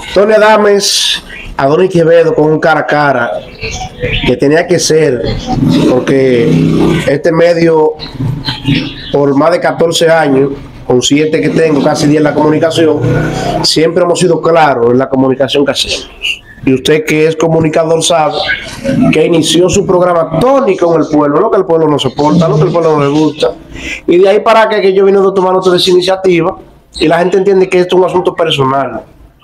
Tony Adames, Adonis Quevedo con un cara a cara que tenía que ser, porque este medio por más de 14 años, con 7 que tengo, casi 10 en la comunicación, siempre hemos sido claros en la comunicación que hacemos. Y usted, que es comunicador, sabe que inició su programa Tony con el pueblo, lo que el pueblo no soporta, lo que el pueblo no le gusta. Y de ahí para acá que yo vine a tomar otra iniciativa y la gente entiende que esto es un asunto personal.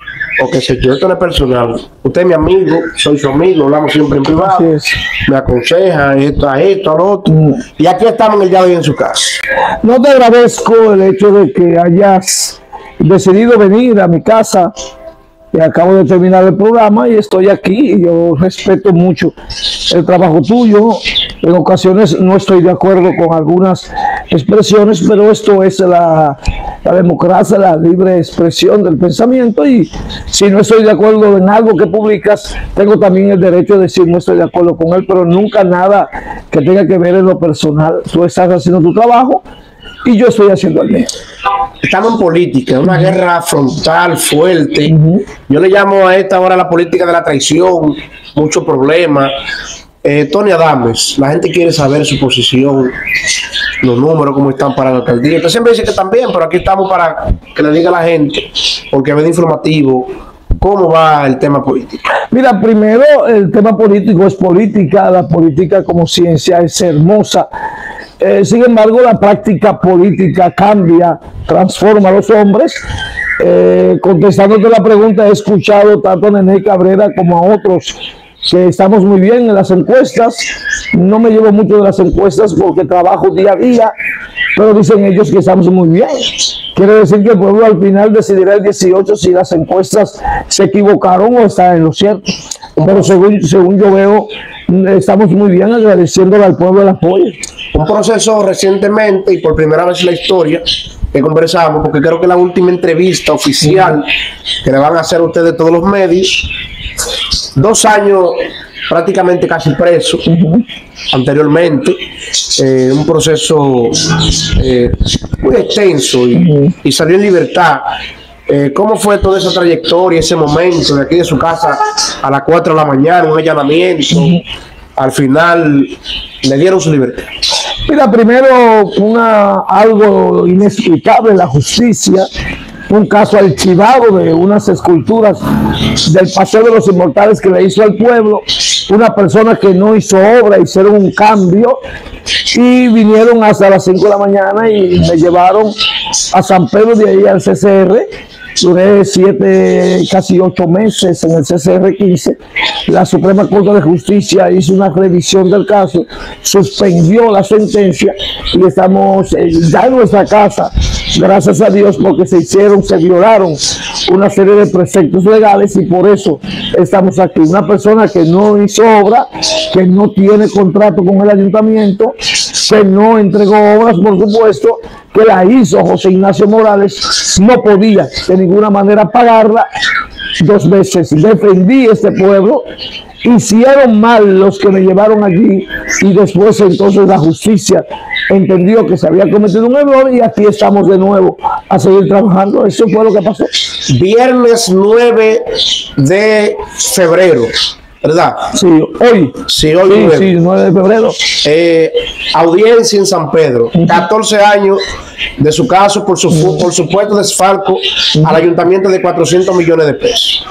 O que se yo, esto no es personal. Usted es mi amigo, soy su amigo, hablamos siempre en privado, me aconseja esto, a esto, a lo otro. Y aquí estamos en el día de hoy en su casa. No te agradezco el hecho de que hayas decidido venir a mi casa. Acabo de terminar el programa y estoy aquí, y yo respeto mucho el trabajo tuyo. En ocasiones no estoy de acuerdo con algunas expresiones, pero esto es la democracia, la libre expresión del pensamiento, y si no estoy de acuerdo en algo que publicas, tengo también el derecho de decir no estoy de acuerdo con él, pero nunca nada que tenga que ver en lo personal. Tú estás haciendo tu trabajo y yo estoy haciendo el mío. Estamos en política, una guerra frontal, fuerte. Yo le llamo a esta hora la política de la traición, muchos problemas. Tony Adames, la gente quiere saber su posición, los números, cómo están para la alcaldía. Usted siempre dice que están bien, pero aquí estamos para que le diga a la gente, porque es informativo, cómo va el tema político. Mira, primero, el tema político es política, la política como ciencia es hermosa. Sin embargo, la práctica política cambia, transforma a los hombres. Contestándote la pregunta, he escuchado tanto a Nene Cabrera como a otros que estamos muy bien en las encuestas. No me llevo mucho de las encuestas porque trabajo día a día, pero dicen ellos que estamos muy bien. Quiere decir que el pueblo al final decidirá el 18 si las encuestas se equivocaron o están en lo cierto. Pero según yo veo, estamos muy bien, agradeciéndole al pueblo el apoyo. Un proceso recientemente, y por primera vez en la historia, que conversamos, porque creo que la última entrevista oficial que le van a hacer a ustedes todos los medios, 2 años prácticamente casi preso anteriormente, un proceso muy extenso, y salió en libertad. ¿Cómo fue toda esa trayectoria, ese momento de aquí de su casa a las 4 de la mañana, un allanamiento? Al final le dieron su libertad. Mira, primero algo inexplicable en la justicia, un caso archivado de unas esculturas del Paseo de los Inmortales que le hizo al pueblo, una persona que no hizo obra, hicieron un cambio y vinieron hasta las 5 de la mañana y me llevaron a San Pedro, de ahí al CCR. Duré 7, casi 8 meses en el CCR 15. La Suprema Corte de Justicia hizo una revisión del caso, suspendió la sentencia y estamos ya en nuestra casa, gracias a Dios, porque se violaron una serie de preceptos legales y por eso estamos aquí. Una persona que no hizo obra, que no tiene contrato con el ayuntamiento, que no entregó obras, por supuesto, que la hizo José Ignacio Morales, no podía de ninguna manera pagarla. 2 veces defendí este pueblo, hicieron mal los que me llevaron allí y después entonces la justicia entendió que se había cometido un error y aquí estamos de nuevo a seguir trabajando. Eso fue lo que pasó. Viernes 9 de febrero. ¿Verdad? Sí, hoy. Sí, hoy. Sí, 9 de febrero. Audiencia en San Pedro. 14 años de su caso por supuesto desfalco al ayuntamiento de 400 millones de pesos.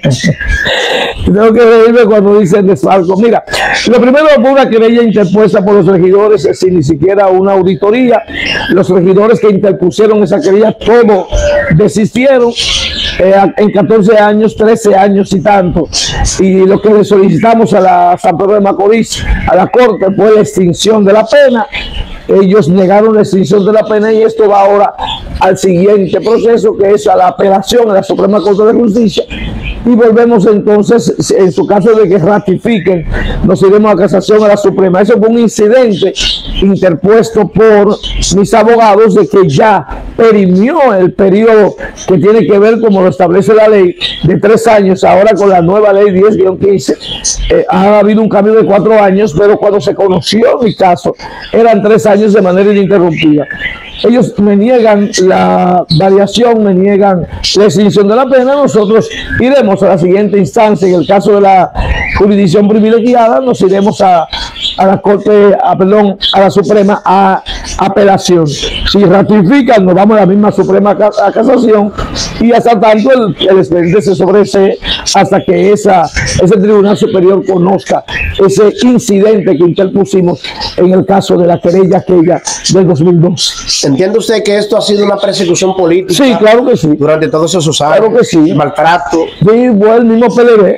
Tengo que reírme cuando dicen desfalco. Mira, lo primero fue una querella interpuesta por los regidores sin ni siquiera una auditoría. Los regidores que interpusieron esa querella, todos desistieron. En 14 años, 13 años y tanto. Y lo que le solicitamos a la San Pedro de Macorís, a la Corte, fue la extinción de la pena. Ellos negaron la extinción de la pena y esto va ahora al siguiente proceso, que es a la apelación a la Suprema Corte de Justicia. Y volvemos entonces, en su caso de que ratifiquen, nos iremos a casación a la Suprema. Eso fue un incidente interpuesto por mis abogados de que ya perimió el periodo que tiene que ver, como lo establece la ley, de 3 años. Ahora con la nueva ley 10-15 ha habido un cambio de 4 años, pero cuando se conoció mi caso eran 3 años de manera ininterrumpida. Ellos me niegan la variación, me niegan la extinción de la pena. Nosotros iremos a la siguiente instancia. En el caso de la jurisdicción privilegiada, nos iremos a la Corte, a la Suprema, a apelación. Si ratifican, nos vamos a la misma Suprema a casación, y hasta tanto el expediente se sobresee hasta que ese Tribunal Superior conozca ese incidente que interpusimos en el caso de la querella aquella del 2012. ¿Entiende usted que esto ha sido una persecución política? Sí, claro que sí. Durante todos esos años. Claro que sí. Maltrato. Sí, fue el mismo PLD.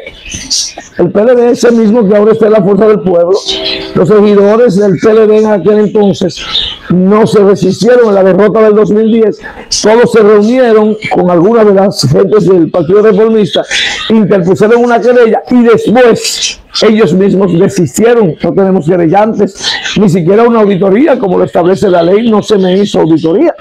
El PLD, ese mismo que ahora está en la Fuerza del Pueblo. Los seguidores del PLD en aquel entonces no se resistieron a la derrota del 2010. Todos se reunieron con algunas de las gentes del Partido Reformista, interpusieron una querella y después ellos mismos desistieron. No tenemos querellantes, ni siquiera una auditoría como lo establece la ley. No se me hizo auditoría.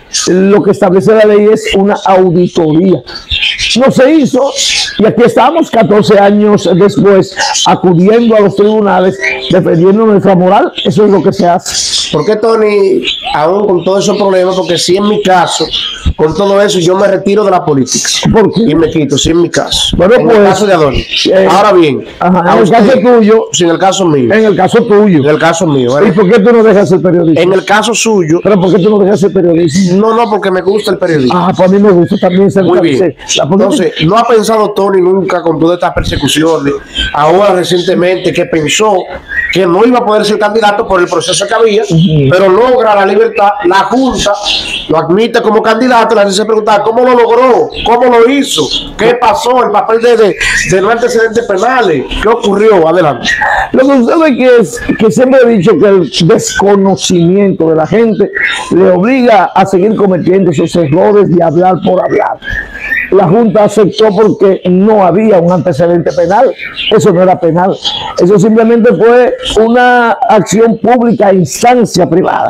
Lo que establece la ley es una auditoría. No se hizo, y aquí estamos 14 años después acudiendo a los tribunales defendiendo nuestra moral. Eso es lo que se hace. ¿Por qué, Tony, aún con todos esos problemas? Porque si en mi caso, con todo eso, yo me retiro de la política. ¿Por qué? Y me quito, si en mi caso. Bueno, en pues, el caso de Adonis. Ahora bien, en el caso tuyo. Sí, en el caso mío. En el caso tuyo. En el caso mío. ¿Y por qué tú no dejas ser periodista? En el caso suyo. ¿Pero por qué tú no dejas ser periodista? No, porque me gusta el periodismo. Pues a mí me gusta también ser muy bien. Entonces, ¿no ha pensado Tony nunca con todas estas persecuciones, ahora recientemente, que pensó que no iba a poder ser candidato por el proceso que había, pero logra la libertad, la Junta lo admite como candidato? La gente se pregunta, ¿cómo lo logró? ¿Cómo lo hizo? ¿Qué pasó? El papel de los antecedentes penales. ¿Qué ocurrió? Adelante. Lo que sucede es que siempre he dicho que el desconocimiento de la gente le obliga a seguir cometiendo esos errores de hablar por hablar. La Junta aceptó porque no había un antecedente penal. Eso no era penal. Eso simplemente fue una acción pública a instancia privada.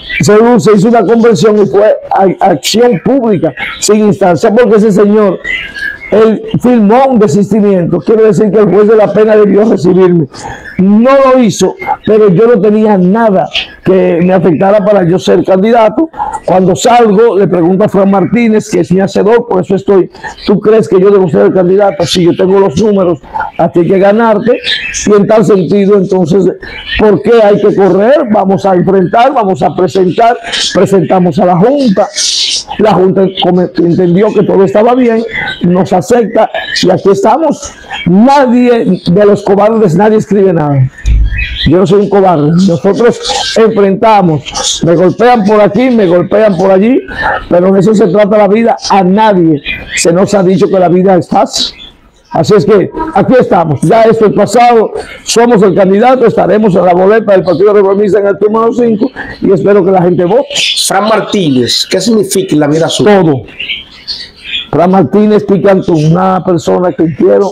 Se hizo una conversión y fue acción pública sin instancia, porque ese señor, él firmó un desistimiento. Quiere decir que el juez de la pena debió recibirme. No lo hizo, pero yo no tenía nada que me afectara para yo ser candidato. Cuando salgo, le pregunto a Fran Martínez, que es mi hacedor, por eso estoy. ¿Tú crees que yo debo ser el candidato? Sí, yo tengo los números, a ti hay que ganarte. Y en tal sentido, entonces, ¿por qué hay que correr? Vamos a enfrentar, vamos a presentar. Presentamos a la Junta. La Junta entendió que todo estaba bien, nos acepta y aquí estamos. Nadie de los cobardes, nadie escribe nada. Yo no soy un cobarde. Nosotros enfrentamos. Me golpean por aquí, me golpean por allí, pero en eso se trata la vida. A nadie se nos ha dicho que la vida es fácil. Así es que aquí estamos, ya esto es pasado, somos el candidato, estaremos en la boleta del Partido Reformista en el turno 5 y espero que la gente vote. Fran Martínez, ¿qué significa en la vida suya? Todo. Fran Martínez Picantón, una persona que quiero,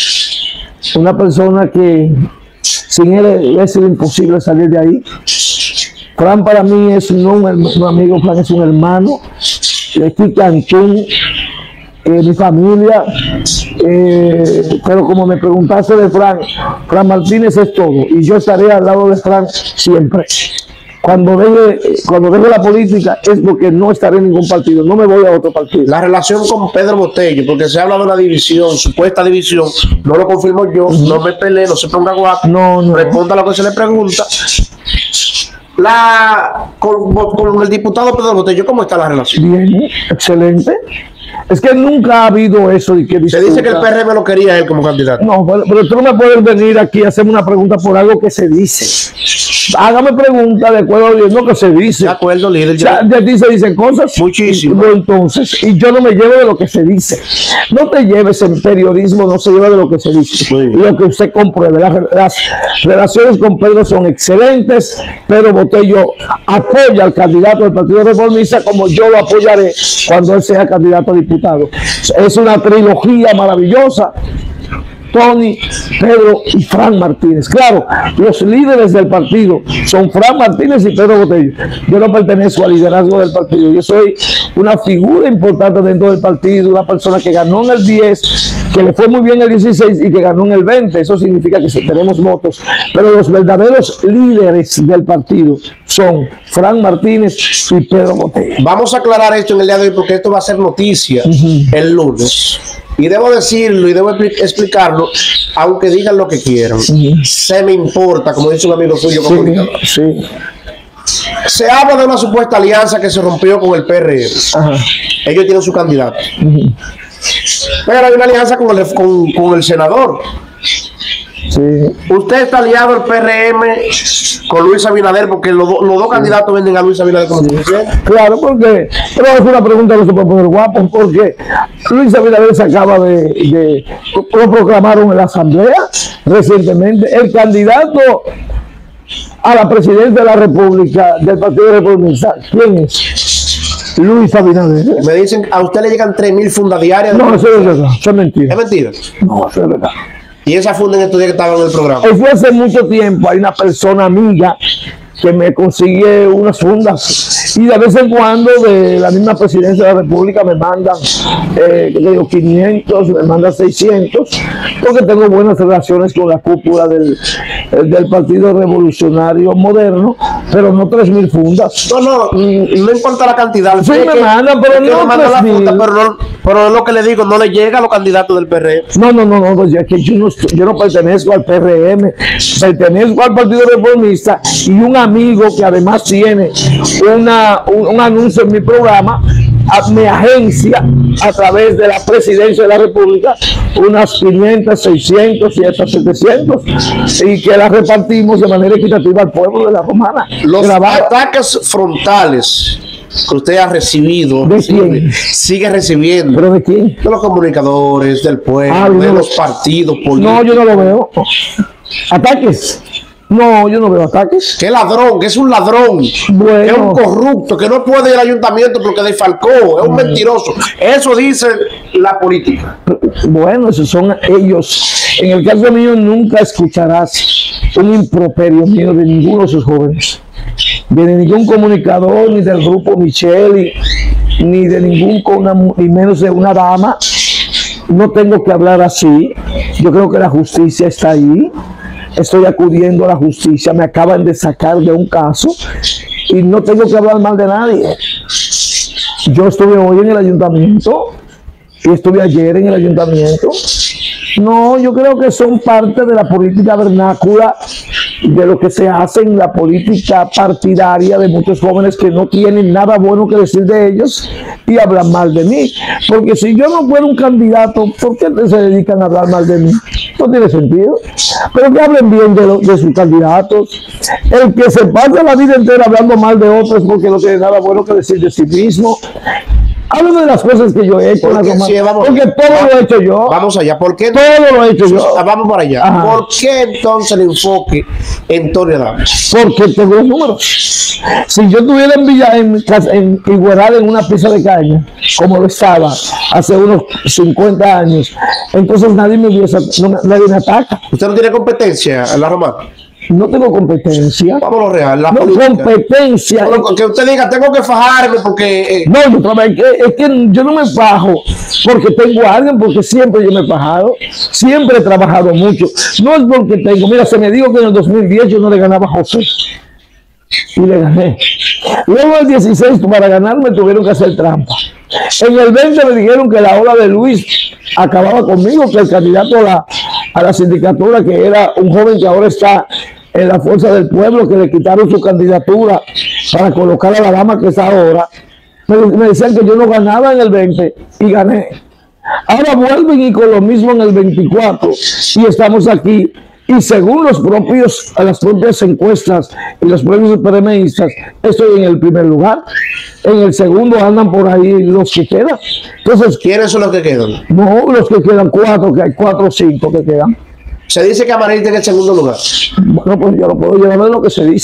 una persona que sin él es imposible salir de ahí. Fran para mí es un amigo, Fran es un hermano, Picantón. Mi familia, pero como me preguntaste de Fran Martínez es todo, y yo estaré al lado de Fran siempre. Cuando deje la política es porque no estaré en ningún partido, no me voy a otro partido. La relación con Pedro Botello, porque se habla de una división, supuesta división, no lo confirmo yo, no me peleé, no se ponga guapo, no. Responda lo que se le pregunta. Con el diputado Pedro Botello, ¿cómo está la relación? Bien, excelente. Es que nunca ha habido eso. Y que se dice que el PRM lo quería él como candidato. No, pero tú no me puedes venir aquí a hacerme una pregunta por algo que se dice. Hágame pregunta de acuerdo a lo que se dice. De acuerdo, líder. De ti se dicen cosas. Muchísimo. Entonces, y yo no me llevo de lo que se dice. No te lleves en periodismo, no se lleva de lo que se dice. Sí. Lo que usted compruebe. Las relaciones con Pedro son excelentes. Pedro Botello apoya al candidato del Partido Reformista como yo lo apoyaré cuando él sea candidato a diputado. Es una trilogía maravillosa. Tony, Pedro y Fran Martínez. Claro, los líderes del partido son Fran Martínez y Pedro Botello. Yo no pertenezco al liderazgo del partido. Yo soy una figura importante dentro del partido, una persona que ganó en el 10, que le fue muy bien en el 16 y que ganó en el 20. Eso significa que tenemos votos. Pero los verdaderos líderes del partido son Fran Martínez y Pedro Botello. Vamos a aclarar esto en el día de hoy porque esto va a ser noticia el lunes. Y debo decirlo y debo explicarlo, aunque digan lo que quieran. Se me importa, como dice un amigo suyo comunicador. Sí. Se habla de una supuesta alianza que se rompió con el PRM. Ellos tienen su candidato. Pero hay una alianza con el senador. Sí. Usted está aliado al PRM con Luis Abinader porque los dos candidatos venden a Luis Abinader como presidente. Claro, porque, pero es una pregunta que se puede poner guapo, porque Luis Abinader se acaba lo proclamaron en la Asamblea recientemente, el candidato a la presidencia de la República del Partido Republicano. ¿Quién es? Luis Abinader. Me dicen, a usted le llegan 3.000 fundas diarias. No, eso es verdad, eso es mentira. ¿Es mentira? No, eso es verdad. Y esa funda en estos días que estaba en el programa. Eso hace mucho tiempo, hay una persona amiga que me consigue unas fundas y de vez en cuando de la misma presidencia de la República me mandan 500, me mandan 600, porque tengo buenas relaciones con la cúpula del Partido Revolucionario Moderno, pero no 3.000 fundas. No importa la cantidad. Sí, me mandan, pero no 3.000. Pero es lo que le digo, no le llega a los candidatos del PRM. No, pues ya que yo no pertenezco al PRM, pertenezco al Partido Reformista, y un amigo que además tiene un anuncio en mi programa, me agencia a través de la presidencia de la República unas 500, 600 y hasta 700, y que las repartimos de manera equitativa al pueblo de La Romana. Los ataques frontales que usted ha recibido, ¿de quién? Sigue recibiendo. ¿Pero de quién? De los comunicadores, del pueblo, de los partidos políticos. No, yo no lo veo. ¿Ataques? No, yo no veo ataques. ¿Qué ladrón? Que es un ladrón. Bueno. Es un corrupto, que no puede ir al ayuntamiento porque desfalcó. Es un mentiroso. Eso dice la política. Bueno, esos son ellos. En el caso mío, nunca escucharás un improperio mío de ninguno de esos jóvenes. Ni de ningún comunicador, ni del grupo Micheli, ni de ni menos de una dama. No tengo que hablar así. Yo creo que la justicia está ahí. Estoy acudiendo a la justicia, me acaban de sacar de un caso y no tengo que hablar mal de nadie. Yo estuve hoy en el ayuntamiento y estuve ayer en el ayuntamiento. No, yo creo que son parte de la política vernácula, de lo que se hace en la política partidaria de muchos jóvenes que no tienen nada bueno que decir de ellos y hablan mal de mí. Porque si yo no fuera un candidato, ¿por qué se dedican a hablar mal de mí? No tiene sentido. Pero que hablen bien de sus candidatos. El que se pasa la vida entera hablando mal de otros porque no tiene nada bueno que decir de sí mismo. Hablo de las cosas que yo he hecho, porque todo lo he hecho yo. Vamos allá. ¿Por qué? Todo lo he hecho yo. Vamos para allá. Ajá. ¿Por qué entonces el enfoque en Tony Adames? Porque tengo los números. Si yo estuviera en Igueral en una pieza de caña, como lo estaba hace unos 50 años, entonces nadie me ataca. ¿Usted no tiene competencia en La Romana? No tengo competencia. Vamos a lo real, la no, política. Competencia. Que usted diga, tengo que fajarme porque... No, es que yo no me fajo porque tengo a alguien, porque siempre yo me he fajado. Siempre he trabajado mucho. No es porque tengo... Mira, se me dijo que en el 2010 yo no le ganaba a José. Y le gané. Luego el 16 para ganarme tuvieron que hacer trampa. En el 20 me dijeron que la ola de Luis acababa conmigo, que el candidato a la sindicatura, que era un joven que ahora está en la Fuerza del Pueblo, que le quitaron su candidatura para colocar a la dama que está ahora, me decían que yo no ganaba en el 20 y gané. Ahora vuelven y con lo mismo en el 24 y estamos aquí. Y según las propias encuestas y los propios PRMistas, estoy en el primer lugar. En el segundo andan por ahí los que quedan. Entonces, ¿quiénes son los que quedan? No, los que quedan, que hay 4 o 5 que quedan. Se dice que Amarilla está en el segundo lugar. Bueno, pues yo no puedo llevar de lo que se dice.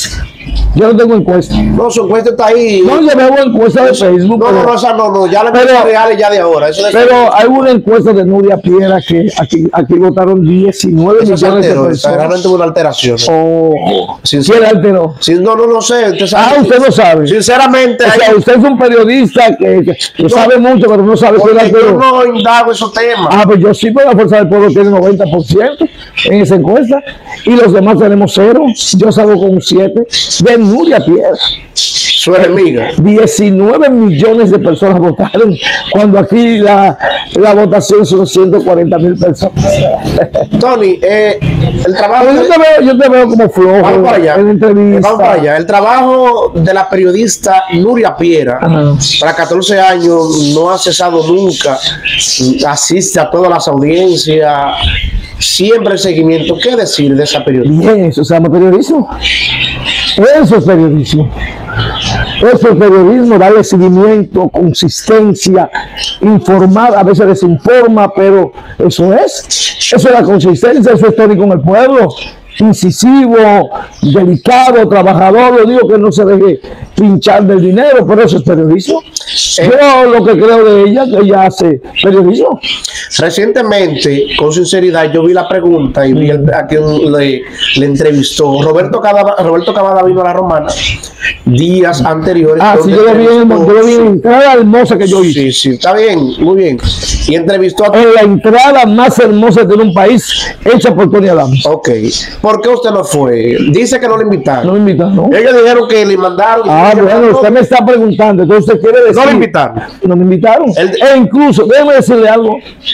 Yo no tengo encuesta. No, su encuesta está ahí. No, yo veo encuesta de Facebook. No, esa no, ya la encuesta real ya de ahora. Eso pero hay una encuesta de Nuria Piera que aquí votaron 19 millones de personas. Realmente hubo una alteración. ¿Quién alteró? No sé. Usted no sabe. Sinceramente. O sea, usted es un periodista que sabe mucho, pero no sabe quién alteró. Yo no indago esos temas. Pues yo sí, pero la Fuerza del Pueblo tiene 90% en esa encuesta y los demás tenemos 0. Yo salgo con un 7 de Nuria Piera. Su enemiga. 19 millones de personas votaron cuando aquí la votación son 140,000 personas. Tony, el trabajo. Yo te veo como flojo. Vamos para allá. En entrevista. Vamos para allá. El trabajo de la periodista Nuria Piera, para 14 años, no ha cesado nunca. Asiste a todas las audiencias. Siempre el seguimiento. ¿Qué decir de esa periodista? Bien, eso se llama periodismo. Eso es periodismo. Eso es periodismo, darle seguimiento, consistencia, informar, a veces desinforma, pero eso es la consistencia, eso es Tony con el pueblo, incisivo, delicado, trabajador. Yo digo que no se deje pinchar del dinero, pero eso es periodismo. Yo lo que creo de ella, que ella hace periodismo. Recientemente, con sinceridad, yo vi la pregunta y vi a quien le entrevistó. Roberto Cavada vino a La Romana días anteriores. Sí, yo lo vi en la entrada hermosa que yo hice. Sí, está bien, muy bien. Y entrevistó en la entrada más hermosa de un país, hecha por Tony Adams. Ok. ¿Por qué usted no fue? Dice que no le invitaron. No le invitaron, ¿no? Ellos dijeron que le mandaron. Bueno, usted me está preguntando, entonces usted quiere decir. No le invitaron. No me invitaron. E incluso, déjeme decirle algo.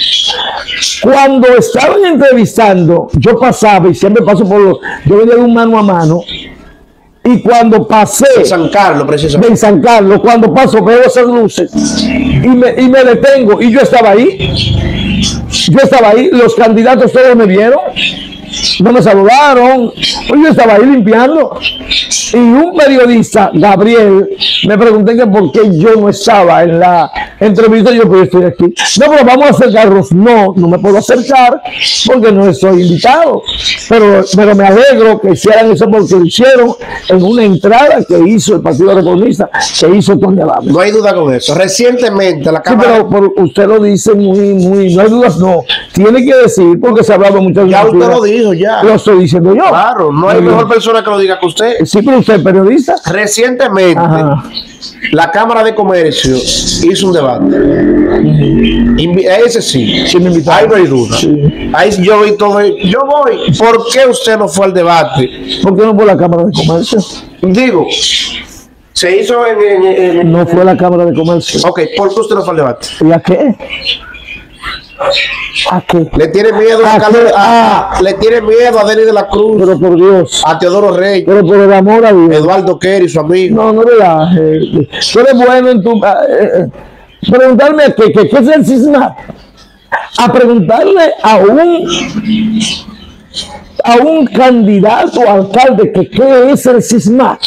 Cuando estaban entrevistando, yo pasaba, y siempre paso yo venía de un mano a mano, y cuando pasé de San Carlos, precisamente. De San Carlos, cuando paso veo esas luces y me detengo, y yo estaba ahí, los candidatos todos me vieron, no me saludaron, pues yo estaba ahí limpiando, y un periodista, Gabriel, me pregunté que por qué yo no estaba en la entrevista. Yo pues estoy aquí. No, pero vamos a acercarnos. No me puedo acercar porque no estoy invitado, pero me alegro que hicieran eso, porque lo hicieron en una entrada que hizo el Partido Reformista, que hizo Tony Adams. No hay duda con eso. Recientemente la Cámara... Sí, pero usted lo dice muy, no hay dudas, no. Tiene que decir, porque se ha hablado muchas veces. Ya usted lo dijo, ya. Lo estoy diciendo yo. Claro, no hay mejor persona que lo diga que usted. Sí, pero usted es periodista. Recientemente, la Cámara de Comercio hizo un debate. Ese sí, ahí no hay duda. Sí. Ahí yo vi todo. Yo voy. ¿Por qué usted no fue al debate? ¿Por qué no fue a la Cámara de Comercio? Digo, se hizo no fue a la Cámara de Comercio. Ok, ¿por qué usted no fue al debate? ¿Y a qué? ¿A qué? Le tiene miedo le tiene miedo a Denis de la Cruz. Pero por Dios. A Teodoro Reyes. Pero por el amor a Dios. Eduardo Kerry, su amigo. No relaje. Tú eres bueno en tu... preguntarme a qué es el CISMAT. A preguntarle a un candidato a alcalde que qué es el CISMAT.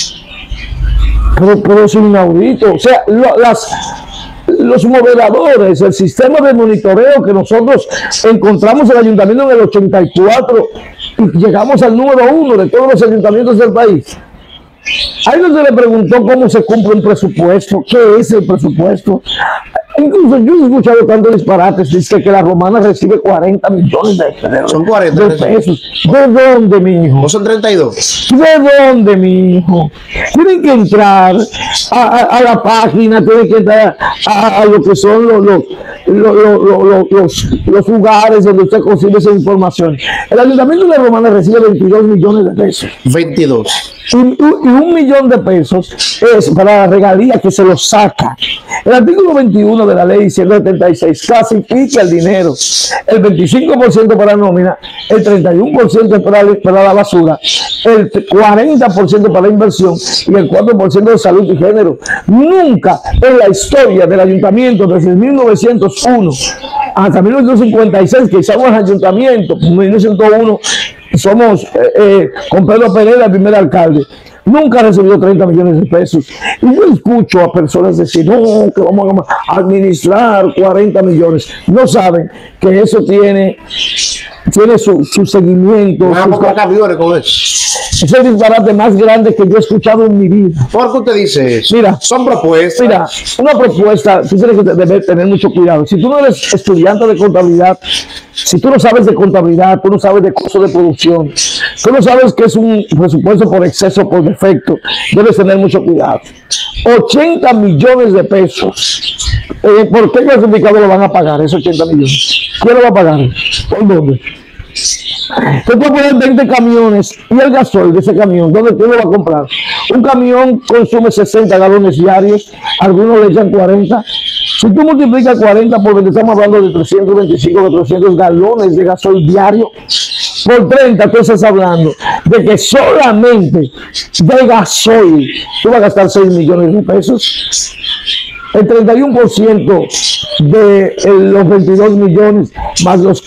Pero es inaudito. O sea, los moderadores, el sistema de monitoreo que nosotros encontramos en el ayuntamiento en el 84 y llegamos al número 1 de todos los ayuntamientos del país. Ahí no se le preguntó cómo se cumple un presupuesto, qué es el presupuesto. Incluso yo he escuchado tantos disparates, dice que la Romana recibe 40 millones de pesos. ¿De dónde, mi hijo? ¿No son 32? ¿De dónde, mi hijo? Tienen que entrar a la página, tienen que entrar a lo que son los lugares donde usted consigue esa información. El ayuntamiento de la Romana recibe 22 millones de pesos. 22. Y 1 millón de pesos es para la regalía que se lo saca. El artículo 21 de la ley 176 clasifica el dinero: el 25% para nómina, el 31% para la basura, el 40% para la inversión y el 4% de salud y género. Nunca en la historia del ayuntamiento, desde 1901 hasta 1956, que hicimos el ayuntamiento, en 1901 somos con Pedro Pereira el primer alcalde, nunca recibió 30 millones de pesos. Y yo escucho a personas decir, no, que vamos a administrar 40 millones. No saben que eso tiene tiene su seguimiento. Van a comprar camiones con eso. Es el disparate más grande que yo he escuchado en mi vida. ¿Por qué usted dice eso? Mira, son propuestas. Mira, una propuesta, tú tienes que debes tener mucho cuidado. Si tú no eres estudiante de contabilidad, si tú no sabes de contabilidad, tú no sabes de costo de producción, tú no sabes que es un presupuesto por exceso o por defecto, debes tener mucho cuidado. 80 millones de pesos. ¿Por qué clasificado lo van a pagar esos 80 millones? ¿Quién lo va a pagar? ¿Por dónde? Tú puedes poner 20 camiones y el gasoil de ese camión, ¿dónde tú lo vas a comprar? Un camión consume 60 galones diarios, algunos le echan 40. Si tú multiplicas 40 por 20, estamos hablando de 325 o 300 galones de gasoil diario. Por 30, tú estás hablando de que solamente de gasoil tú vas a gastar 6 millones de pesos. El 31% de los 22 millones más lo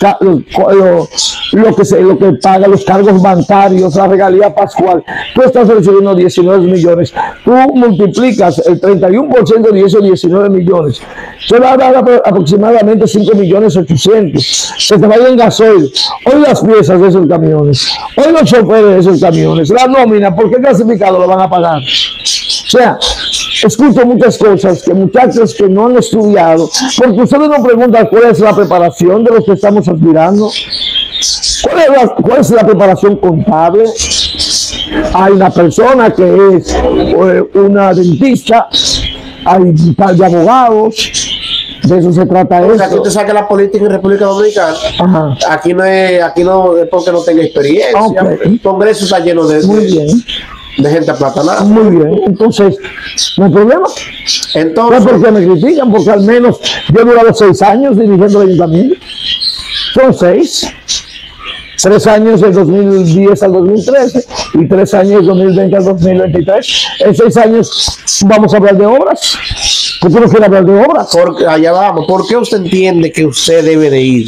que paga los cargos bancarios, la regalía pascual, tú estás recibiendo 19 millones. Tú multiplicas el 31% de esos 19 millones, se va a dar aproximadamente 5.800.000. Se te va a ir en gasoil. Hoy las piezas de esos camiones, hoy los choferes de esos camiones, la nómina, ¿por qué clasificado lo van a pagar? O sea, escucho muchas cosas que muchachos que no han estudiado, porque ustedes nos preguntan cuál es la preparación de los que estamos aspirando. ¿Cuál es la preparación contable? Hay una persona que es una dentista, hay un par de abogados. De eso se trata esto. Aquí te saca la política en República Dominicana. Ajá. Aquí no es porque no tenga experiencia. Okay. El Congreso está lleno de gente aplatanada. Muy bien, entonces, no hay problema. Entonces, ¿por qué me critican? Porque al menos yo he durado 6 años dirigiendo el ayuntamiento. Son 6. 3 años del 2010 al 2013 y 3 años del 2020 al 2023. En 6 años vamos a hablar de obras. ¿Por qué no quiere hablar de obras? Porque allá vamos. ¿Por qué usted entiende que usted debe de ir?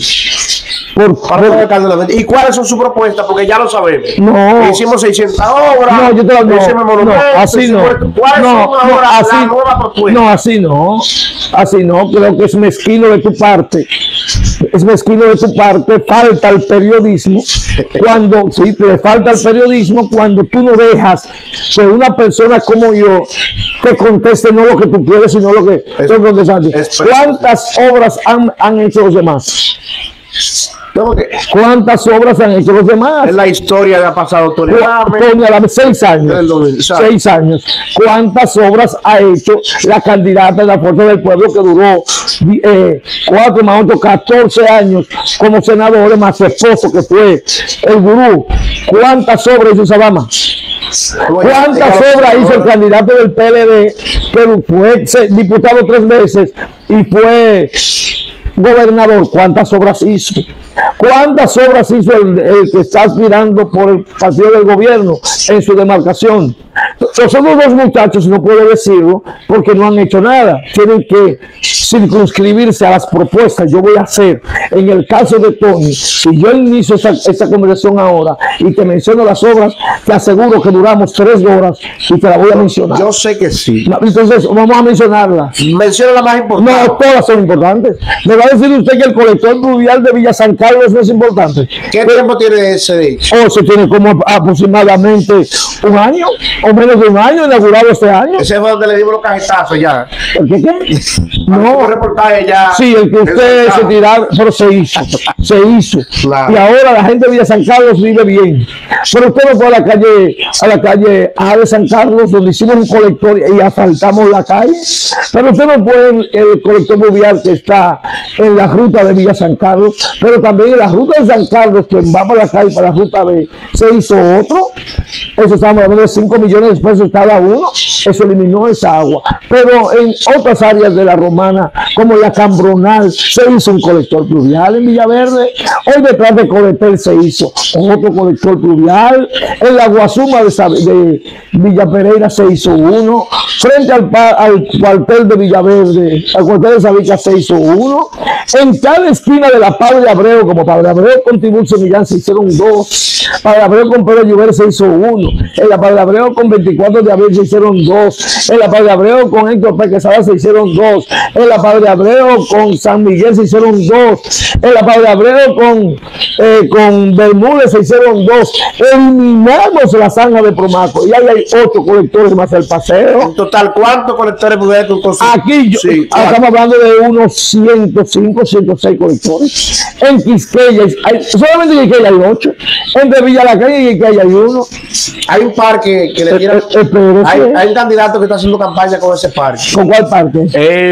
¿Y cuáles son sus propuestas? Porque ya lo sabemos. No. Hicimos 600 obras. No, yo te lo así no. ¿Cuáles son ahora las nuevas propuestas? No, así no. Así no. Creo que es mezquino de tu parte. Es mezquino de tu parte. Falta el periodismo. Cuando, sí, te falta el periodismo cuando tú no dejas que una persona como yo te conteste no lo que tú quieres, sino lo que estoy contestando. ¿Cuántas obras han hecho los demás? ¿Cuántas obras han hecho los demás? En la historia le ha pasado Tony Adame 6 años. 6 años. ¿Cuántas obras ha hecho la candidata de la Fuerza del Pueblo que duró 4 más 8, 14 años como senadora, más su esposo que fue el gurú? ¿Cuántas obras hizo Sabama? ¿Cuántas obras hizo el candidato del PLD que fue diputado 3 veces y fue gobernador? ¿Cuántas obras hizo? ¿Cuántas obras hizo el que está aspirando por el partido del gobierno en su demarcación? Los otros 2 muchachos no puedo decirlo porque no han hecho nada. Tienen que circunscribirse a las propuestas. Yo voy a hacer, en el caso de Tony, si yo inicio esta conversación ahora y te menciono las obras, te aseguro que duramos 3 horas y te la voy a mencionar. Yo sé que sí. Entonces vamos a mencionarlas. Menciona la más importante. No, todas son importantes. ¿Me va a decir usted que el colector pluvial de Villa San Carlos no es importante? ¿Qué tiempo tiene ese dicho? Se tiene como aproximadamente 1 año o menos de 1 año, inaugurado este año. Ese fue donde le dimos los cajetazos ya. ¿El qué? No. Un reportaje ya. Sí, el que usted se tiraron, pero se hizo. Se hizo. Claro. Y ahora la gente de Villa San Carlos vive bien. Pero usted no fue a la calle A de San Carlos, donde hicimos un colector y asfaltamos la calle. Pero usted no puede el colector fluvial que está en la ruta de Villa San Carlos, pero también en la ruta de San Carlos, que va para la calle, para la ruta B, se hizo otro. Eso estamos hablando de 5 millones de pesos cada uno. Eso eliminó esa agua. Pero en otras áreas de la Romana, como la Cambronal, se hizo un colector pluvial en Villaverde. Hoy detrás de Coletel se hizo otro colector pluvial. En la Guasuma de Villa Pereira se hizo uno. Frente al cuartel de Villaverde, al cuartel de Sabica se hizo uno. En cada esquina de la Padre Abreu, como Padre Abreu con Tiburcio Millán se hicieron 2. Padre Abreu con Pedro Lluver se hizo uno. En la Padre Abreu con 24 de abril se hicieron 2, en la Padre Abreu con Héctor Pérez Quesada se hicieron 2, en la Padre Abreu con San Miguel se hicieron 2, en la Padre Abreu con Bermúdez se hicieron 2. Eliminamos la zanja de Promaco y ahí hay 8 colectores más el paseo. En total, ¿cuántos colectores puede tú conseguir? Aquí estamos hablando de unos 105, 106 colectores. En Quisqueya, solamente en Quisqueya hay 8. Entre Villa La Calle y Quisqueya hay 1. Hay un parque que le dieron. Hay un candidato que está haciendo campaña con ese parque. ¿Con cuál parque?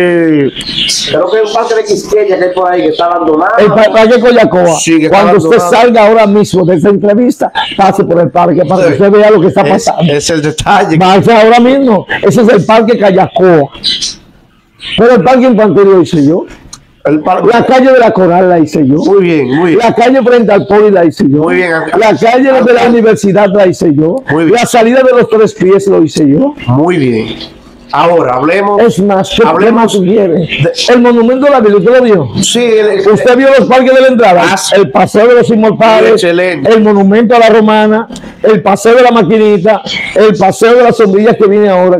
Creo que hay un parque de Quisqueya que hay por ahí que está abandonado. El parque Coyacoa. Sí, cuando usted salga ahora mismo de esta entrevista, pase por el parque para que usted vea lo que está pasando. Es el detalle. Pase ahora mismo. Ese es el parque Coyacoa. Pero el parque infantil lo hice yo. La calle de la Coral la hice yo. Muy bien, muy bien. La calle frente al Poli la hice yo. Muy bien. La calle de la universidad la hice yo. Muy bien. La salida de los 3 pies lo hice yo. Muy bien. Ahora, hablemos. Es más, ¿qué más quiere? El monumento de la Virgen, ¿usted lo vio? Sí. ¿Usted vio los parques de la entrada? El paseo de los Inmortales, excelente. El monumento a la Romana, el paseo de la Maquinita, el paseo de las sombrillas que viene ahora,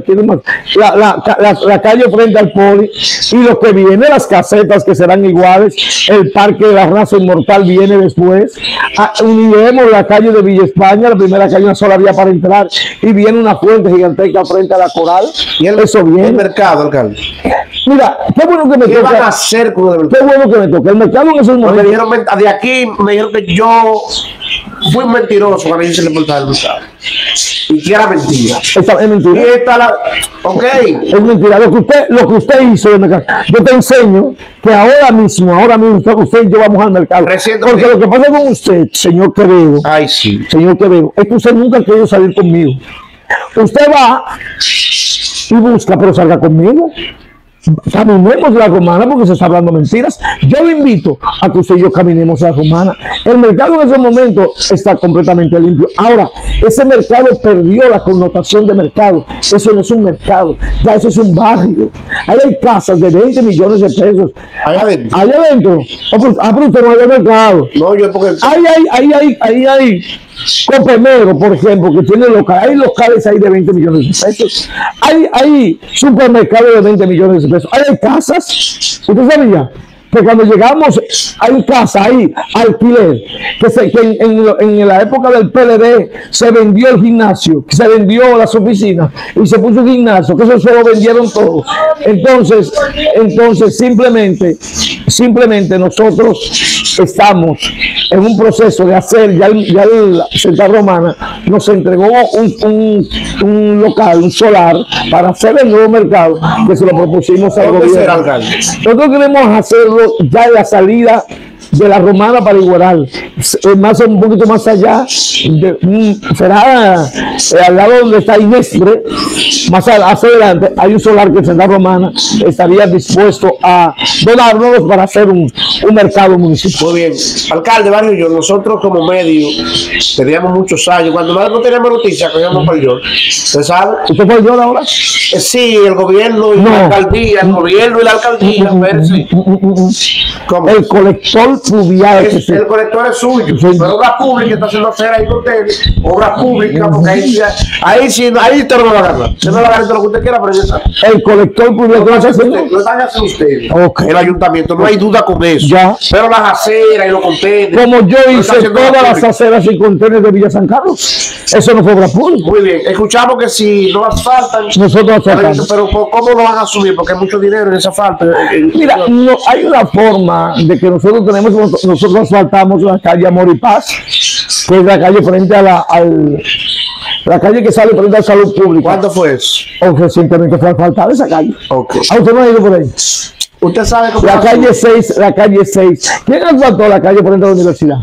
la calle frente al Poli, y lo que viene, las casetas que serán iguales, el parque de la raza inmortal viene después. Uniremos la calle de Villa España, la primera calle, una sola vía para entrar, y viene una fuente gigantesca frente a la Coral. Y eso bien. El mercado, alcalde. Mira, qué bueno que me toque. ¿Qué van a hacer con el mercado? Qué bueno que me toque. El mercado en esos momentos. De aquí me dijeron que yo fui mentiroso cuando hice el reportaje del mercado. Y que era mentira. Es mentira. Y esta la. Ok. Es mentira. Lo que usted hizo del mercado. Yo te enseño que ahora mismo usted y yo vamos al mercado. Porque lo que pasa con usted, señor Quevedo. Ay, sí. Señor Quevedo, es que usted nunca ha querido salir conmigo. Usted va y busca, pero salga conmigo. Caminemos la Romana porque se está hablando mentiras. Yo lo invito a que usted y yo caminemos la Romana. El mercado en ese momento está completamente limpio. Ahora, ese mercado perdió la connotación de mercado. Eso no es un mercado, ya eso es un barrio. Ahí hay casas de 20 millones de pesos. Allá adentro. Allá adentro. Pero usted no hay mercado. No, yo porque. Ahí hay Copemero, por ejemplo, que tiene locales. Hay locales ahí de 20 millones de pesos. Hay supermercados de 20 millones de pesos. Hay casas. ¿Usted sabía? Que cuando llegamos, hay casa, hay alquiler, que en la época del PLD se vendió el gimnasio, que se vendió las oficinas y se puso un gimnasio, que eso se lo vendieron todo. Entonces simplemente nosotros estamos en un proceso de hacer, ya la Central Romana nos entregó un local, un solar, para hacer el nuevo mercado, que se lo propusimos al gobierno. Nosotros queremos hacerlo ya en la salida de la Romana para Igueral, un poquito más allá, será al lado donde está Inestre, más hacia adelante hay un solar que en Central Romana estaría dispuesto a donarnos para hacer un mercado municipal. Muy bien, alcalde Barrio, nosotros como medio teníamos muchos años, cuando no teníamos noticias, cogíamos por yo. ¿Usted sabe? ¿Usted fue yo ahora? Sí, el gobierno y la alcaldía, ¿Cómo? El colector pluvial. El colector es suyo, pero obra pública está haciendo acera ahí con ustedes, obra pública, porque ahí usted no va a ganar. Usted no va a ganar lo que usted quiera, pero ya sabe. El colector pluvial lo están haciendo ustedes. Okay. El ayuntamiento, no hay duda con eso. Ya. Pero las aceras y los contenedores. Como yo hice todas las aceras y contenedores de Villa San Carlos. Eso no fue obra pública. Muy bien, escuchamos que si no asfaltan, nosotros asfaltamos. Pero ¿cómo lo van a asumir? Porque hay mucho dinero en esa falta. Mira, no, hay una forma de que nosotros asfaltamos la calle Amor y Paz, que es la calle frente a la calle que sale frente a la salud pública. ¿Cuándo fue eso? Recientemente fue asfaltada esa calle. Okay. ¿Usted no ha ido por ahí? Usted sabe cómo. La calle 6. ¿Quién asfaltó la calle frente a la universidad?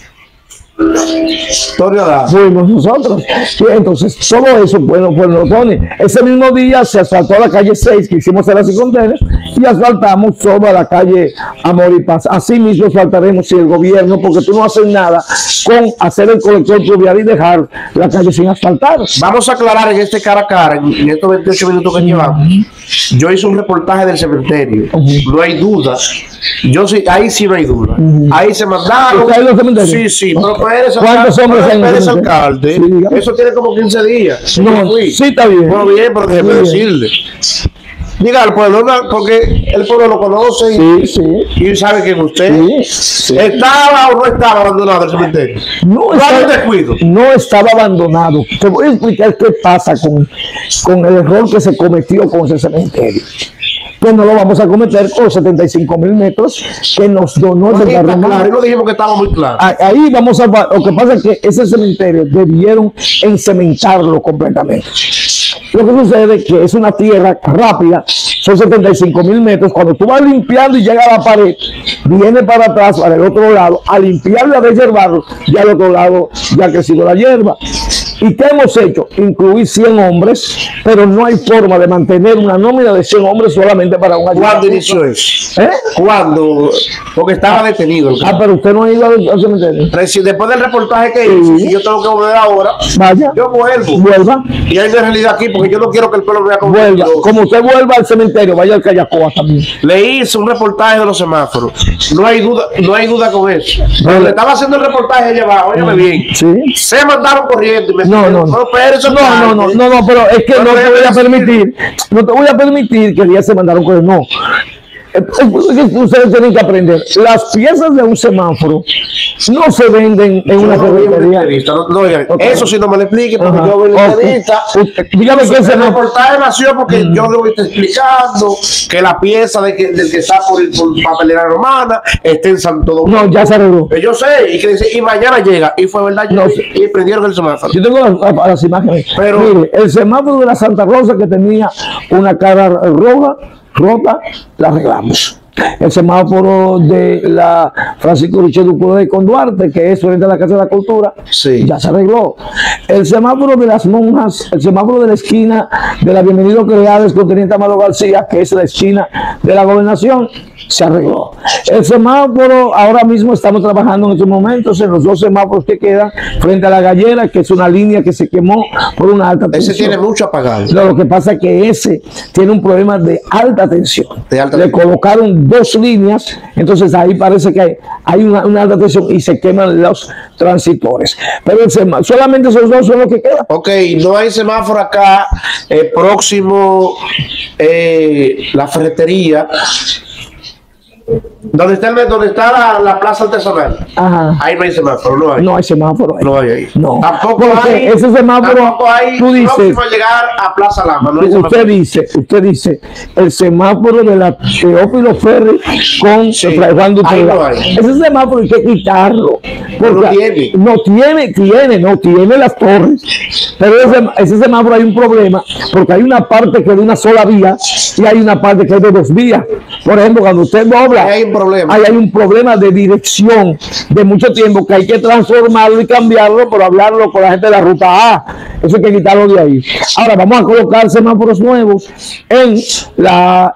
Fuimos nosotros. Y entonces todo eso lo pone. Ese mismo día se asfaltó la calle 6, que hicimos aceras y contenedores, y asfaltamos toda la calle Amor y Paz. Así mismo asfaltaremos si el gobierno, porque tú no haces nada con hacer el colector pluvial y dejar la calle sin asfaltar. Vamos a aclarar en este cara a cara, en estos 28 minutos que llevamos. Yo hice un reportaje del cementerio. No hay duda. Ahí sí no hay duda. Ahí se mandaron. ¿Está en los cementerios? Sí, pero ¿cuántos hombres Pérez, alcalde, sí, eso tiene como 15 días. No, sí está bien. Bueno, bien, pero déjeme decirle. Diga al pueblo, porque el pueblo lo conoce y sabe que usted estaba o no estaba abandonado el cementerio. No estaba abandonado. Te voy a explicar qué pasa con el error que se cometió con ese cementerio. Que no lo vamos a cometer con 75,000 metros que nos donó el Carlos. Claro, no dijimos que estaba muy claro. Ahí vamos a... Lo que pasa es que ese cementerio debieron encementarlo completamente. Lo que sucede es que es una tierra rápida, son 75,000 metros. Cuando tú vas limpiando y llega a la pared, viene para atrás, para el otro lado, a limpiarlo y a deshiervarlo, ya al otro lado ya ha crecido la hierba. ¿Y qué hemos hecho? Incluir 100 hombres, pero no hay forma de mantener una nómina de 100 hombres solamente para un año. ¿Cuándo inició eso? ¿Cuándo? Porque estaba detenido. Pero usted no ha ido al cementerio. Después del reportaje que hizo, si yo tengo que volver ahora, vaya, yo vuelva. Y hay una realidad aquí, porque yo no quiero que el pueblo vea como vuelva. Como usted vuelva al cementerio, vaya al Callacoa también. Le hice un reportaje de los semáforos. No hay duda con eso. Pero le estaba haciendo el reportaje allá abajo, óyeme bien. Sí. Se mandaron corriendo y me no, pero es que no te voy a permitir que el día se mandaron corriendo. No. Ustedes tienen que aprender. Las piezas de un semáforo no se venden en una ferretería. Eso sí no me lo explique, porque yo voy a entrevista. Dígame que el reportaje nació porque yo le voy a estar explicando que la pieza del que está por papelera romana está en Santo Domingo. No, ya se arregló. Yo sé, y mañana llega. Y fue verdad, y prendieron el semáforo. Yo tengo las imágenes. Pero mire, el semáforo de la Santa Rosa, que tenía una cara rota, la arreglamos. El semáforo de la Francisco Richard de con Duarte, que es frente a la Casa de la Cultura, ya se arregló. El semáforo de las monjas, el semáforo de la esquina de la Bienvenido Creades con Teniente Amado García, que es la esquina de la Gobernación, se arregló. El semáforo, ahora mismo estamos trabajando en estos momentos en los 2 semáforos que quedan frente a la Gallera, que es una línea que se quemó por una alta tensión. Ese tiene mucho apagado. No, lo que pasa es que ese tiene un problema de alta tensión. Le colocaron 2 líneas, entonces ahí parece que hay una alta tensión y se queman los transitores. Pero solamente esos 2 son los que quedan. Ok, no hay semáforo acá próximo la ferretería. ¿Dónde está la plaza artesanal? Ajá. Ahí no hay semáforo, no hay. No hay semáforo. No hay ahí. No. Tampoco hay. Ese semáforo, tampoco hay. Tú dices. Próximo a llegar a Plaza Lama. No hay usted dice, el semáforo de la Teófilo Ferri con Fray Juan Duterte. No hay. Ese semáforo hay que quitarlo. Porque no tiene las torres. Pero ese semáforo hay un problema, porque hay una parte que es de una sola vía y hay una parte que es de 2 vías. Por ejemplo, cuando usted dobla, hay un problema de dirección de mucho tiempo que hay que transformarlo y cambiarlo por hablarlo con la gente de la ruta A. Eso hay que quitarlo de ahí. Ahora vamos a colocar semáforos nuevos en la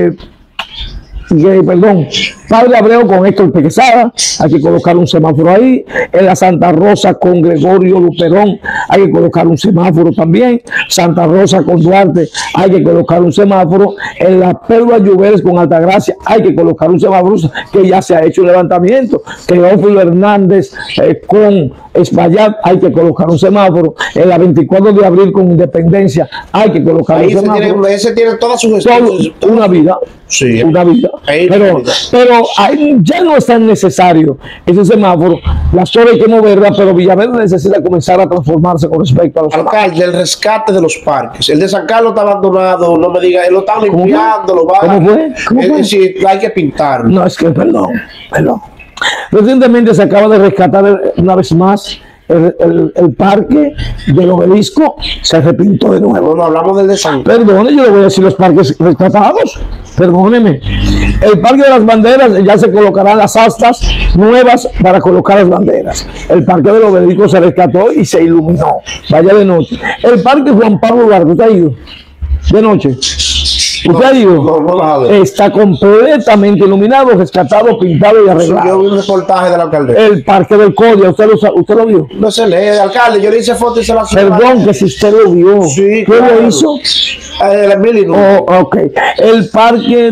Padre Abreu con Héctor Quesada, hay que colocar un semáforo ahí. En la Santa Rosa con Gregorio Luperón hay que colocar un semáforo también. Santa Rosa con Duarte hay que colocar un semáforo. En la Pedro Lluveres con Altagracia hay que colocar un semáforo, que ya se ha hecho un levantamiento. Teófilo Hernández con Espaillat hay que colocar un semáforo. En la 24 de abril con Independencia hay que colocar un semáforo. Ese tiene toda su gestión. Una vida. Sí. Una vida. Pero ahí ya no es tan necesario ese semáforo. La zona hay que moverla, pero Villaverde necesita comenzar a transformarse con respecto a los alcalde, el rescate de los parques. El de San Carlos está abandonado, no me diga, él lo está limpiando, lo va. ¿Cómo fue? Es decir, hay que pintarlo. No, es que, perdón. Recientemente se acaba de rescatar una vez más el parque del Obelisco, se repintó de nuevo. No hablamos del de San Carlos. Perdone, yo le voy a decir los parques rescatados. Perdóneme. El Parque de las Banderas, ya se colocarán las astas nuevas para colocar las banderas. El Parque del Obelisco se rescató y se iluminó. Vaya de noche. El Parque Juan Pablo Duarte, ¿usted ha ido? De noche. ¿Usted ha ido? Está completamente iluminado, rescatado, pintado y arreglado. Yo vi un reportaje del alcalde. El Parque del Codia, ¿usted lo vio? No se lee, alcalde, yo le hice foto y se la Perdón, que si usted lo vio. Sí, ¿Qué claro. lo hizo? Oh, ok. El parque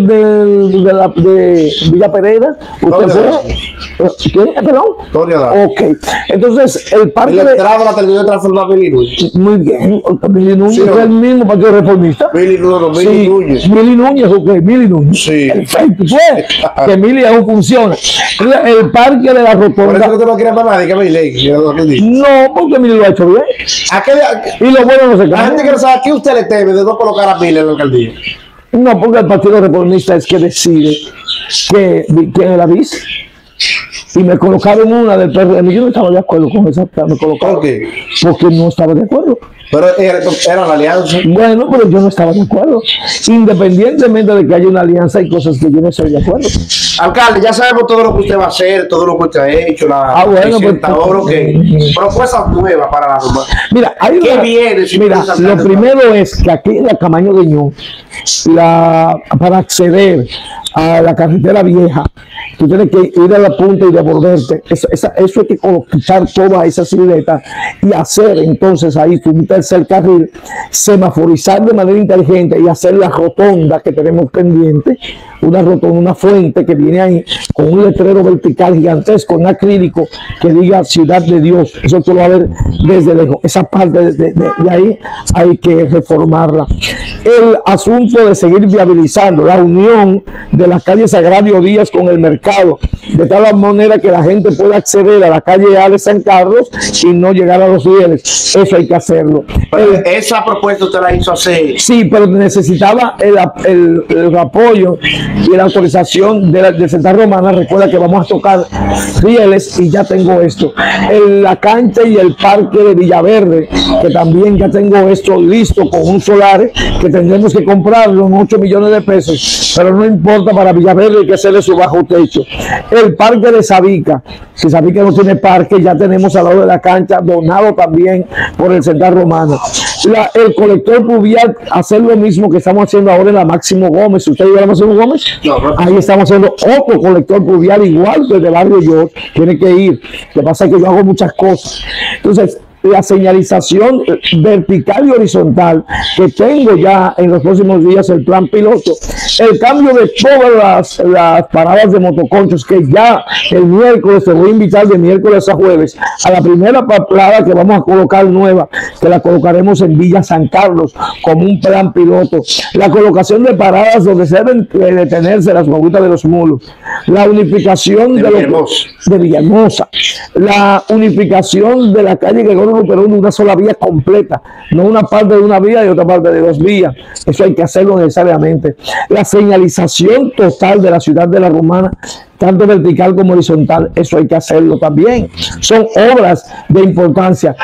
de Villa Pereira. ¿Usted fue? ¿Qué? ¿Perdón? Ok. Entonces, el parque de la terminó de transformar Mili Núñez. Muy bien. Mili Núñez es el mismo partido reformista. Mili Núñez. Mili Núñez, ok. Mili Núñez. Sí. Perfecto. Que Mili aún funciona. El parque de la Rotonda. ¿Por eso que tú no quieres más nadie que Mili? No, porque Mili lo ha hecho bien. Y lo bueno no se la gente quiere saber a qué usted le teme de no colocar a Mili en la alcaldía. No, porque el Partido Reformista es que decide quién es la vice. Y me colocaron una del PRM. Yo no estaba de acuerdo con esa. Me colocaron. ¿Por qué? Porque no estaba de acuerdo. Pero era la alianza. Bueno, pero yo no estaba de acuerdo. Independientemente de que haya una alianza, hay cosas que yo no estoy de acuerdo. Alcalde, ya sabemos todo lo que usted va a hacer, todo lo que usted ha hecho, propuestas nuevas para la Romana. Mira, hay ¿qué viene? Mira, lo primero es que aquí en la Camaño de Ño, para acceder a la carretera vieja, tú tienes que ir a la punta y devolverte. Eso hay que quitar toda esa silueta y hacer entonces ahí un tercer carril, semaforizar de manera inteligente y hacer la rotonda que tenemos pendiente, una rotonda, una fuente que viene ahí con un letrero vertical gigantesco en acrílico que diga Ciudad de Dios. Eso tú lo vas a ver desde lejos. Esa parte de ahí hay que reformarla. El asunto de seguir viabilizando la unión de las calles Sagrario Díaz con el mercado, de tal manera que la gente pueda acceder a la calle Ale San Carlos y no llegar a los rieles. Eso hay que hacerlo. Esa propuesta usted la hizo hacer. Sí, pero necesitaba el apoyo y la autorización de Central Romana. Recuerda que vamos a tocar rieles y ya tengo esto. La cancha y el parque de Villaverde, que también ya tengo esto listo con un solar que tendremos que comprarlo en 8 millones de pesos, pero no importa, para Villaverde hay que hacerle su bajo techo. El parque de Sabica, si Sabica no tiene parque, ya tenemos al lado de la cancha, donado también por el Central Romana. El colector pluvial, hacer lo mismo que estamos haciendo ahora en la Máximo Gómez. ¿Usted llegó a la Máximo Gómez? No. Ahí estamos haciendo otro colector pluvial igual que el de Barrio York. Tiene que ir. Lo que pasa es que yo hago muchas cosas. Entonces, la señalización vertical y horizontal que tengo ya en los próximos días, el plan piloto, el cambio de todas las paradas de motoconchos, que ya el miércoles te voy a invitar, de miércoles a jueves, a la primera parada que vamos a colocar nueva, que la colocaremos en Villa San Carlos como un plan piloto, la colocación de paradas donde se deben detenerse las guaguitas de los mulos, la unificación de Villahermosa, la unificación de la calle Gregorio Luperón de una sola vía completa, no una parte de una vía y otra parte de 2 vías. Eso hay que hacerlo necesariamente. La señalización total de la ciudad de La Romana, tanto vertical como horizontal, eso hay que hacerlo también. Son obras de importancia.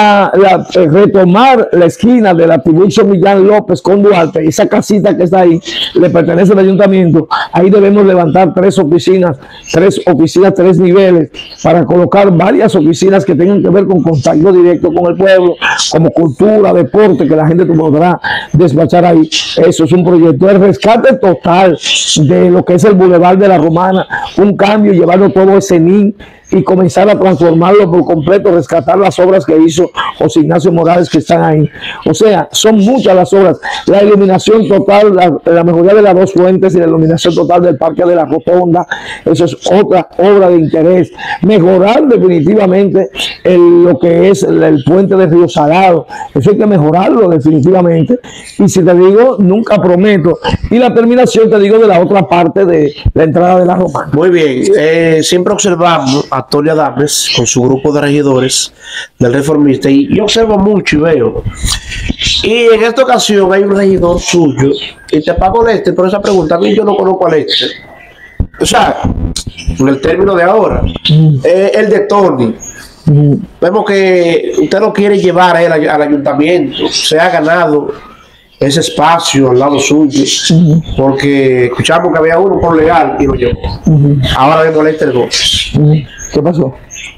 Retomar la esquina de la Tiburcio Millán López con Duarte, esa casita que está ahí, le pertenece al ayuntamiento. Ahí debemos levantar 3 oficinas, 3 niveles, para colocar varias oficinas que tengan que ver con contacto directo con el pueblo, como cultura, deporte, que la gente podrá despachar ahí. Eso es un proyecto. El rescate total de lo que es el Boulevard de La Romana, un cambio, llevarlo todo ese NIN y comenzar a transformarlo por completo, rescatar las obras que hizo José Ignacio Morales que están ahí. O sea, son muchas las obras. La iluminación total, la mejoría de las 2 fuentes y la iluminación total del Parque de la Rotonda, eso es otra obra de interés. Mejorar definitivamente lo que es el puente de Río Salado, eso hay que mejorarlo definitivamente. Y si te digo, nunca prometo. Y la terminación, te digo, de la otra parte de la entrada de La Romana. Muy bien, siempre observamos a Tony Adames con su grupo de regidores del Reformista, y yo observo mucho y veo, y en esta ocasión hay un regidor suyo, y te pago Lester por esa pregunta. A mí yo no conozco a Lester, o sea, en el término de ahora, el de Tony. Vemos que usted lo quiere llevar a él al ayuntamiento, se ha ganado ese espacio al lado suyo, porque escuchamos que había uno por legal y lo llevó. Ahora vemos a Lester Gómez. ¿Qué pasó?